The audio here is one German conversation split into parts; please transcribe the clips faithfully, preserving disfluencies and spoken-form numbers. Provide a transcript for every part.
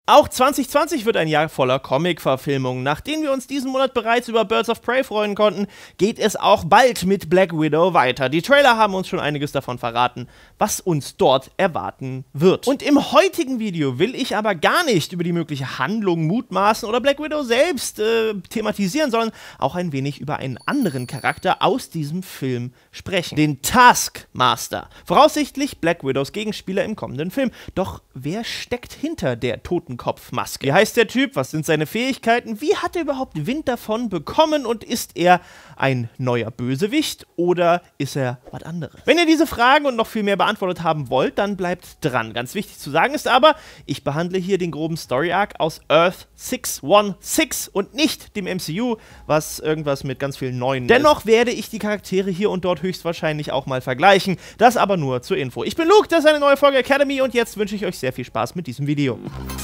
Auch zwanzig zwanzig wird ein Jahr voller Comic-Verfilmungen. Nachdem wir uns diesen Monat bereits über Birds of Prey freuen konnten, geht es auch bald mit Black Widow weiter. Die Trailer haben uns schon einiges davon verraten, was uns dort erwarten wird. Und im heutigen Video will ich aber gar nicht über die mögliche Handlung mutmaßen oder Black Widow selbst äh, thematisieren, sondern auch ein wenig über einen anderen Charakter aus diesem Film sprechen. Den Taskmaster. Voraussichtlich Black Widows Gegenspieler im kommenden Film. Doch wer steckt hinter der Totenkopfmaske? Wie heißt der Typ? Was sind seine Fähigkeiten? Wie hat er überhaupt Wind davon bekommen? Und ist er ein neuer Bösewicht oder ist er was anderes? Wenn ihr diese Fragen und noch viel mehr beantwortet haben wollt, dann bleibt dran. Ganz wichtig zu sagen ist aber, ich behandle hier den groben Story-Arc aus Earth sechs sechs und nicht dem M C U, was irgendwas mit ganz vielen neuen ist. Dennoch werde ich die Charaktere hier und dort höchstwahrscheinlich auch mal vergleichen. Das aber nur zur Info. Ich bin Luke, das ist eine neue Folge Academy und jetzt wünsche ich euch sehr viel Spaß mit diesem Video.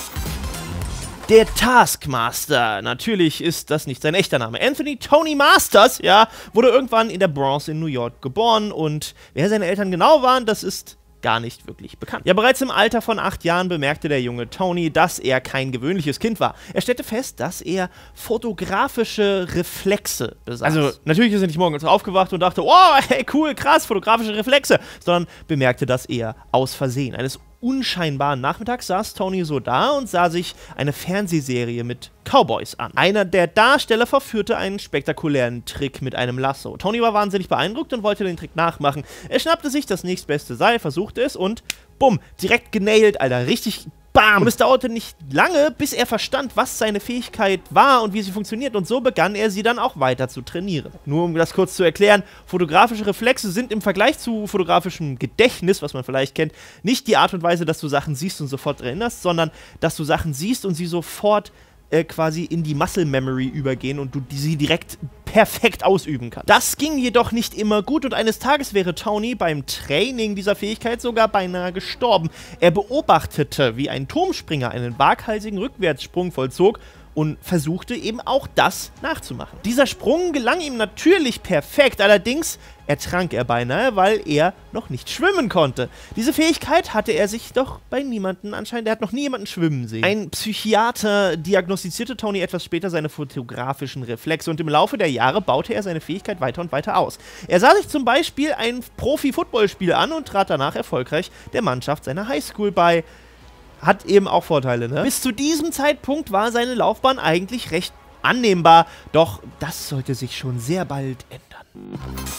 Der Taskmaster. Natürlich ist das nicht sein echter Name. Anthony Tony Masters, ja, wurde irgendwann in der Bronx in New York geboren und wer seine Eltern genau waren, das ist gar nicht wirklich bekannt. Ja, bereits im Alter von acht Jahren bemerkte der junge Tony, dass er kein gewöhnliches Kind war. Er stellte fest, dass er fotografische Reflexe besaß. Also, natürlich ist er nicht morgens aufgewacht und dachte, oh, hey, cool, krass, fotografische Reflexe, sondern bemerkte das eher aus Versehen. Eines unscheinbaren Nachmittags saß Tony so da und sah sich eine Fernsehserie mit Cowboys an. Einer der Darsteller verführte einen spektakulären Trick mit einem Lasso. Tony war wahnsinnig beeindruckt und wollte den Trick nachmachen. Er schnappte sich das nächstbeste Seil, versuchte es und bumm, direkt genailt, Alter, richtig bam! Und es dauerte nicht lange, bis er verstand, was seine Fähigkeit war und wie sie funktioniert und so begann er sie dann auch weiter zu trainieren. Nur um das kurz zu erklären, fotografische Reflexe sind im Vergleich zu fotografischem Gedächtnis, was man vielleicht kennt, nicht die Art und Weise, dass du Sachen siehst und sofort erinnerst, sondern dass du Sachen siehst und sie sofort äh, quasi in die Muscle Memory übergehen und du die, sie direkt perfekt ausüben kannst. Das ging jedoch nicht immer gut und eines Tages wäre Tony beim Training dieser Fähigkeit sogar beinahe gestorben. Er beobachtete, wie ein Turmspringer einen waghalsigen Rückwärtssprung vollzog und versuchte eben auch das nachzumachen. Dieser Sprung gelang ihm natürlich perfekt, allerdings ertrank er beinahe, weil er noch nicht schwimmen konnte. Diese Fähigkeit hatte er sich doch bei niemandem anscheinend, er hat noch nie jemanden schwimmen sehen. Ein Psychiater diagnostizierte Tony etwas später seine fotografischen Reflexe und im Laufe der Jahre baute er seine Fähigkeit weiter und weiter aus. Er sah sich zum Beispiel ein Profi-Footballspiel an und trat danach erfolgreich der Mannschaft seiner Highschool bei. Hat eben auch Vorteile, ne? Bis zu diesem Zeitpunkt war seine Laufbahn eigentlich recht annehmbar, doch das sollte sich schon sehr bald ändern.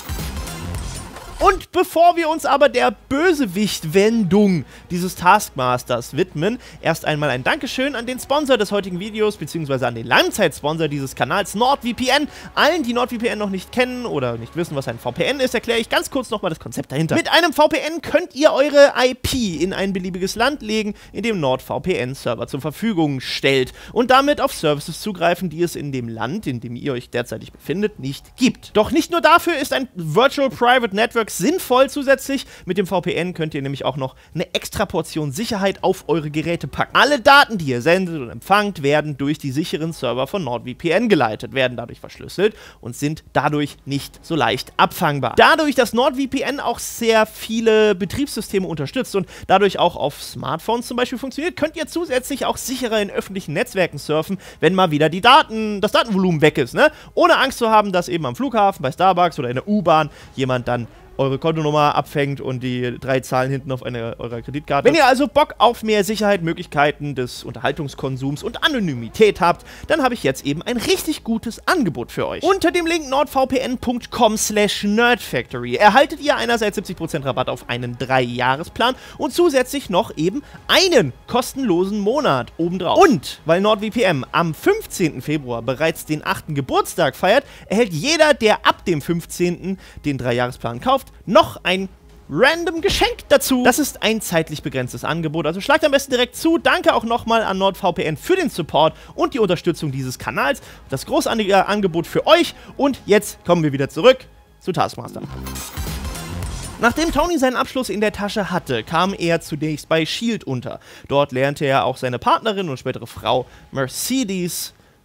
Und bevor wir uns aber der Bösewicht-Wendung dieses Taskmasters widmen, erst einmal ein Dankeschön an den Sponsor des heutigen Videos, beziehungsweise an den Langzeitsponsor dieses Kanals, NordVPN. Allen, die NordVPN noch nicht kennen oder nicht wissen, was ein V P N ist, erkläre ich ganz kurz nochmal das Konzept dahinter. Mit einem V P N könnt ihr eure I P in ein beliebiges Land legen, in dem NordVPN-Server zur Verfügung stellt und damit auf Services zugreifen, die es in dem Land, in dem ihr euch derzeitig befindet, nicht gibt. Doch nicht nur dafür ist ein Virtual Private Network sinnvoll zusätzlich. Mit dem V P N könnt ihr nämlich auch noch eine extra Portion Sicherheit auf eure Geräte packen. Alle Daten, die ihr sendet und empfangt, werden durch die sicheren Server von NordVPN geleitet, werden dadurch verschlüsselt und sind dadurch nicht so leicht abfangbar. Dadurch, dass NordVPN auch sehr viele Betriebssysteme unterstützt und dadurch auch auf Smartphones zum Beispiel funktioniert, könnt ihr zusätzlich auch sicherer in öffentlichen Netzwerken surfen, wenn mal wieder die Daten, das Datenvolumen weg ist, ne? Ohne Angst zu haben, dass eben am Flughafen, bei Starbucks oder in der U-Bahn jemand dann eure Kontonummer abfängt und die drei Zahlen hinten auf eine, eurer Kreditkarte. Wenn ihr also Bock auf mehr Sicherheit, Möglichkeiten des Unterhaltungskonsums und Anonymität habt, dann habe ich jetzt eben ein richtig gutes Angebot für euch. Unter dem Link nordvpn punkt com slash nerdfactory erhaltet ihr einerseits siebzig Prozent Rabatt auf einen drei Jahresplan und zusätzlich noch eben einen kostenlosen Monat obendrauf. Und weil NordVPN am fünfzehnten Februar bereits den achten Geburtstag feiert, erhält jeder, der ab dem fünfzehnten den drei Jahresplan kauft, noch ein random Geschenk dazu. Das ist ein zeitlich begrenztes Angebot, also schlagt am besten direkt zu. Danke auch nochmal an NordVPN für den Support und die Unterstützung dieses Kanals. Das großartige Angebot für euch. Und jetzt kommen wir wieder zurück zu Taskmaster. Nachdem Tony seinen Abschluss in der Tasche hatte, kam er zunächst bei S H I E L D unter. Dort lernte er auch seine Partnerin und spätere Frau Mercedes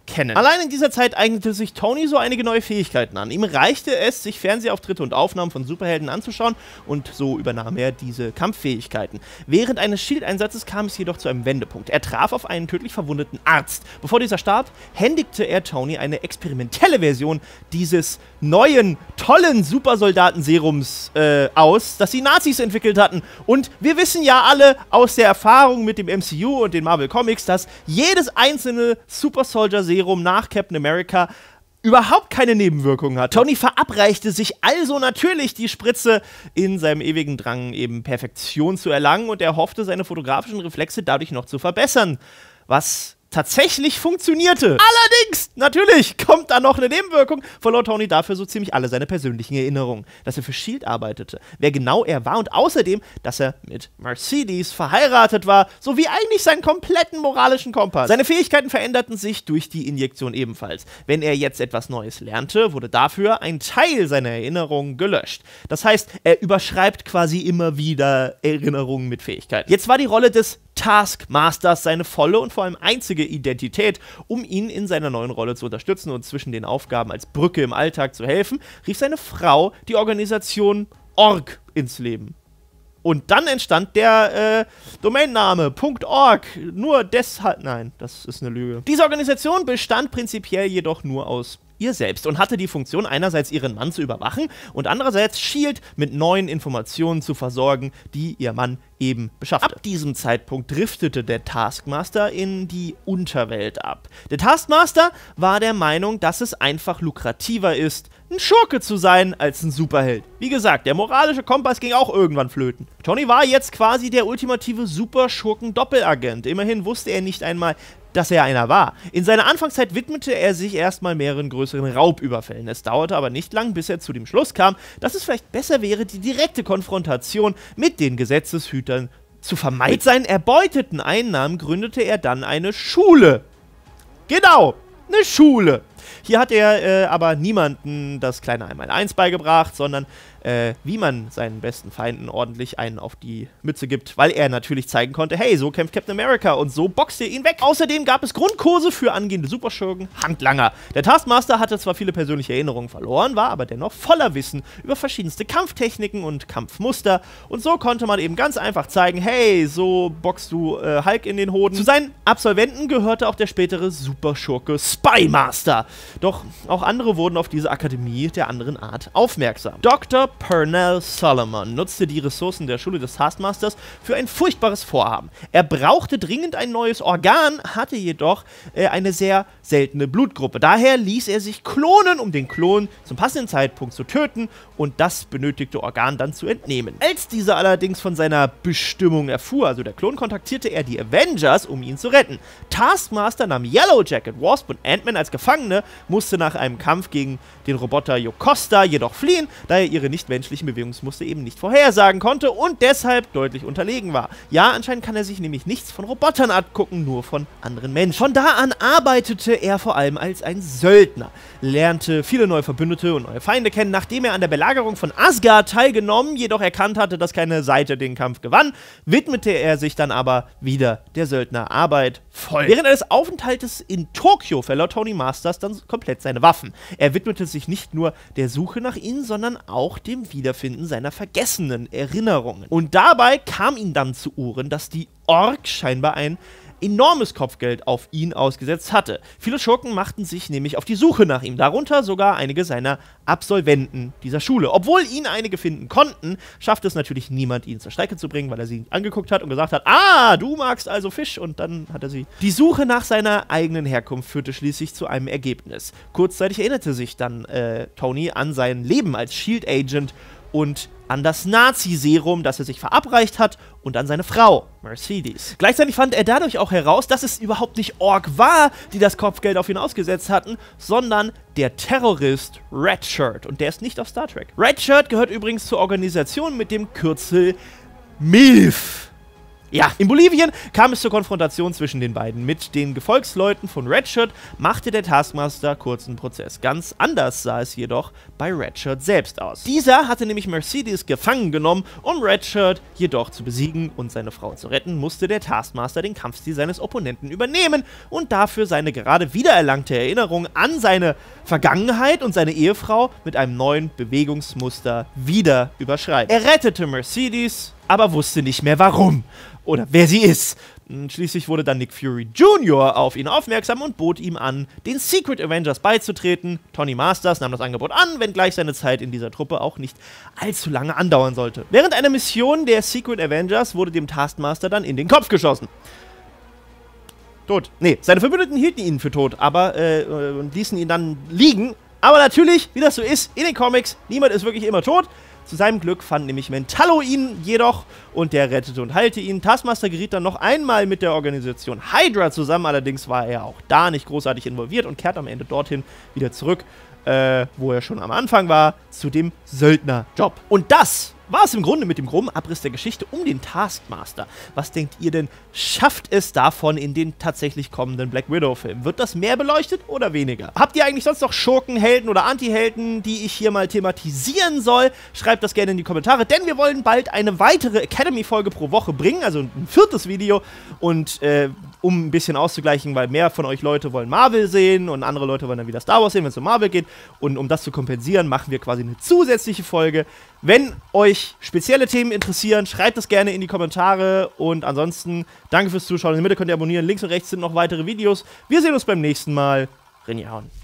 kennen. Allein in dieser Zeit eignete sich Tony so einige neue Fähigkeiten an. Ihm reichte es, sich Fernsehauftritte und Aufnahmen von Superhelden anzuschauen und so übernahm er diese Kampffähigkeiten. Während eines Shield-Einsatzes kam es jedoch zu einem Wendepunkt. Er traf auf einen tödlich verwundeten Arzt. Bevor dieser starb, händigte er Tony eine experimentelle Version dieses neuen, tollen Supersoldaten-Serums äh, aus, das die Nazis entwickelt hatten. Und wir wissen ja alle aus der Erfahrung mit dem M C U und den Marvel Comics, dass jedes einzelne Super Soldier-Serum nach Captain America überhaupt keine Nebenwirkungen hat. Tony verabreichte sich also natürlich die Spritze in seinem ewigen Drang, eben Perfektion zu erlangen, und er hoffte, seine fotografischen Reflexe dadurch noch zu verbessern. Was tatsächlich funktionierte. Allerdings, natürlich, kommt da noch eine Nebenwirkung, verlor Tony dafür so ziemlich alle seine persönlichen Erinnerungen. Dass er für Shield arbeitete, wer genau er war und außerdem, dass er mit Mercedes verheiratet war, sowie eigentlich seinen kompletten moralischen Kompass. Seine Fähigkeiten veränderten sich durch die Injektion ebenfalls. Wenn er jetzt etwas Neues lernte, wurde dafür ein Teil seiner Erinnerungen gelöscht. Das heißt, er überschreibt quasi immer wieder Erinnerungen mit Fähigkeiten. Jetzt war die Rolle des Taskmasters seine volle und vor allem einzige Identität. Um ihn in seiner neuen Rolle zu unterstützen und zwischen den Aufgaben als Brücke im Alltag zu helfen, rief seine Frau die Organisation Org ins Leben. Und dann entstand der äh, Domainname .org. Nur deshalb... Nein, das ist eine Lüge. Diese Organisation bestand prinzipiell jedoch nur aus ihr selbst und hatte die Funktion, einerseits ihren Mann zu überwachen und andererseits Shield mit neuen Informationen zu versorgen, die ihr Mann eben beschaffte. Ab diesem Zeitpunkt driftete der Taskmaster in die Unterwelt ab. Der Taskmaster war der Meinung, dass es einfach lukrativer ist, ein Schurke zu sein als ein Superheld. Wie gesagt, der moralische Kompass ging auch irgendwann flöten. Tony war jetzt quasi der ultimative Superschurken-Doppelagent. Immerhin wusste er nicht einmal, dass er einer war. In seiner Anfangszeit widmete er sich erstmal mehreren größeren Raubüberfällen. Es dauerte aber nicht lang, bis er zu dem Schluss kam, dass es vielleicht besser wäre, die direkte Konfrontation mit den Gesetzeshütern zu vermeiden. Mit seinen erbeuteten Einnahmen gründete er dann eine Schule. Genau, eine Schule. Hier hat er äh, aber niemanden das kleine Einmaleins beigebracht, sondern äh, wie man seinen besten Feinden ordentlich einen auf die Mütze gibt, weil er natürlich zeigen konnte, hey, so kämpft Captain America und so boxt er ihn weg. Außerdem gab es Grundkurse für angehende Superschurken, Handlanger. Der Taskmaster hatte zwar viele persönliche Erinnerungen verloren, war aber dennoch voller Wissen über verschiedenste Kampftechniken und Kampfmuster und so konnte man eben ganz einfach zeigen, hey, so boxst du äh, Hulk in den Hoden. Zu seinen Absolventen gehörte auch der spätere Superschurke Spy Master. Doch auch andere wurden auf diese Akademie der anderen Art aufmerksam. Doktor Pernell Solomon nutzte die Ressourcen der Schule des Taskmasters für ein furchtbares Vorhaben. Er brauchte dringend ein neues Organ, hatte jedoch äh, eine sehr seltene Blutgruppe. Daher ließ er sich klonen, um den Klon zum passenden Zeitpunkt zu töten und das benötigte Organ dann zu entnehmen. Als dieser allerdings von seiner Bestimmung erfuhr, also der Klon, kontaktierte er die Avengers, um ihn zu retten. Taskmaster nahm Yellow Jacket, Wasp und Ant-Man als Gefangene, musste nach einem Kampf gegen den Roboter Yokosta jedoch fliehen, da er ihre nichtmenschlichen Bewegungsmuster eben nicht vorhersagen konnte und deshalb deutlich unterlegen war. Ja, anscheinend kann er sich nämlich nichts von Robotern abgucken, nur von anderen Menschen. Von da an arbeitete er vor allem als ein Söldner, lernte viele neue Verbündete und neue Feinde kennen, nachdem er an der Belagerung von Asgard teilgenommen, jedoch erkannt hatte, dass keine Seite den Kampf gewann, widmete er sich dann aber wieder der Söldnerarbeit voll. Während eines Aufenthaltes in Tokio verlor Tony Masters dann komplett seine Waffen. Er widmete sich nicht nur der Suche nach ihnen, sondern auch dem Wiederfinden seiner vergessenen Erinnerungen. Und dabei kam ihm dann zu Ohren, dass die Org scheinbar ein enormes Kopfgeld auf ihn ausgesetzt hatte. Viele Schurken machten sich nämlich auf die Suche nach ihm, darunter sogar einige seiner Absolventen dieser Schule. Obwohl ihn einige finden konnten, schaffte es natürlich niemand, ihn zur Strecke zu bringen, weil er sie angeguckt hat und gesagt hat, ah, du magst also Fisch, und dann hat er sie. Die Suche nach seiner eigenen Herkunft führte schließlich zu einem Ergebnis. Kurzzeitig erinnerte sich dann äh, Tony an sein Leben als Shield-Agent und an das Nazi-Serum, das er sich verabreicht hat, und an seine Frau, Mercedes. Gleichzeitig fand er dadurch auch heraus, dass es überhaupt nicht Org war, die das Kopfgeld auf ihn ausgesetzt hatten, sondern der Terrorist Redshirt. Und der ist nicht auf Star Trek. Redshirt gehört übrigens zur Organisation mit dem Kürzel M I L F. Ja, in Bolivien kam es zur Konfrontation zwischen den beiden. Mit den Gefolgsleuten von Redshirt machte der Taskmaster kurzen Prozess. Ganz anders sah es jedoch bei Redshirt selbst aus. Dieser hatte nämlich Mercedes gefangen genommen, um Redshirt jedoch zu besiegen und seine Frau zu retten, musste der Taskmaster den Kampfstil seines Opponenten übernehmen und dafür seine gerade wiedererlangte Erinnerung an seine Vergangenheit und seine Ehefrau mit einem neuen Bewegungsmuster wieder überschreiben. Er rettete Mercedes, aber wusste nicht mehr warum oder wer sie ist. Schließlich wurde dann Nick Fury Junior auf ihn aufmerksam und bot ihm an, den Secret Avengers beizutreten. Tony Masters nahm das Angebot an, wenngleich seine Zeit in dieser Truppe auch nicht allzu lange andauern sollte. Während einer Mission der Secret Avengers wurde dem Taskmaster dann in den Kopf geschossen. Tot. Nee, seine Verbündeten hielten ihn für tot, aber äh, und ließen ihn dann liegen. Aber natürlich, wie das so ist, in den Comics, niemand ist wirklich immer tot. Zu seinem Glück fand nämlich Mentallo ihn jedoch und der rettete und heilte ihn. Taskmaster geriet dann noch einmal mit der Organisation Hydra zusammen, allerdings war er auch da nicht großartig involviert und kehrt am Ende dorthin wieder zurück, äh, wo er schon am Anfang war, zu dem Söldnerjob. Und das war es im Grunde mit dem groben Abriss der Geschichte um den Taskmaster. Was denkt ihr denn, schafft es davon in den tatsächlich kommenden Black Widow-Film? Wird das mehr beleuchtet oder weniger? Habt ihr eigentlich sonst noch Schurken, Helden oder Anti-Helden, die ich hier mal thematisieren soll? Schreibt das gerne in die Kommentare, denn wir wollen bald eine weitere Academy-Folge pro Woche bringen, also ein viertes Video. Und äh, um ein bisschen auszugleichen, weil mehr von euch Leute wollen Marvel sehen und andere Leute wollen dann wieder Star Wars sehen, wenn es um Marvel geht. Und um das zu kompensieren, machen wir quasi eine zusätzliche Folge. Wenn euch spezielle Themen interessieren, schreibt das gerne in die Kommentare. Und ansonsten, danke fürs Zuschauen. In der Mitte könnt ihr abonnieren. Links und rechts sind noch weitere Videos. Wir sehen uns beim nächsten Mal. Rinjahauen.